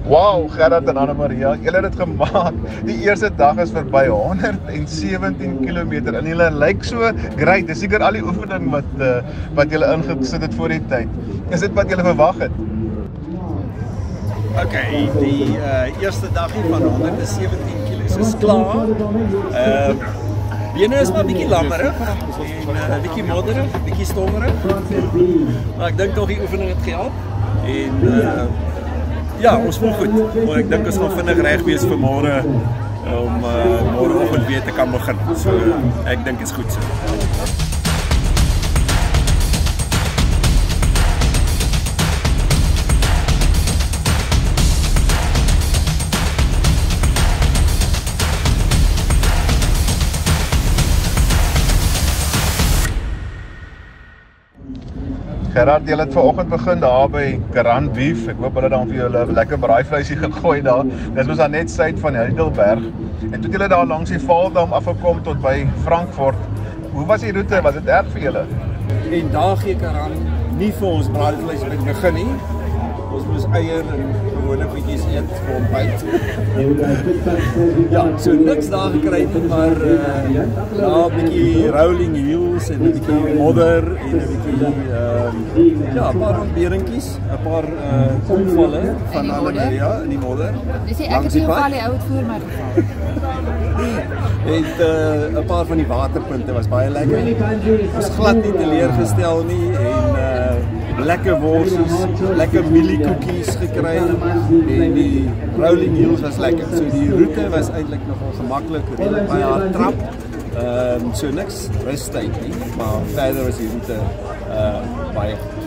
Wow, Gerhard en Annamaria, julle het dit gemaak. Die eerste dag is verby, 117 km en julle lyk so great. Dis seker al die oefening wat julle ingesit het voor die tyd. Is dit wat julle verwag het? Ok, die eerste dagie van 117 km is klaar. Bene is maar 'n bietjie lammerig en 'n bietjie modderig, 'n bietjie stommerig. Maar ek dink tog die oefening het gehelp. En ja, ons voel goed. Maar ek dink ons gaan vinnig reg wees vir môre om môreoggend weer te kan begin. So ek dink is goed so. Gerhard, julle het vanoggend begin daar by Gerhard Beef. Ek hoop hulle dan vir julle 'n lekker braaivleisie gegooi daar. Dit was dan net suid van Heidelberg. En toe julle daar langs die Vaaldam afgekom tot by Frankfurt. Hoe was die roete? Was dit erg vir julle? En daar gee Gerhard nie vir ons braaivleis by die begin nie. Ons moes eier en gewone goedjies eet vir ontbyt. Ja, so niks daar gekry nie, maar daar 'n bietjie rolling hills en 'n bietjie modder en 'n bietjie ja, 'n paar ontberingkies, 'n paar omvalle van Annamaria in die modder. Dis ek het nie geval die ou het voor my geval. En 'n paar van die waterpunte was baie lekker. Ons glad nie teleurgestel nie en lekker worsies, lekker mieliekoekies gekry en die rolling hills was lekker. So die roete was eintlik nogal gemaklik, redelik baie hard trap. So niks rustyd nie, maar verder was die roete baie goed.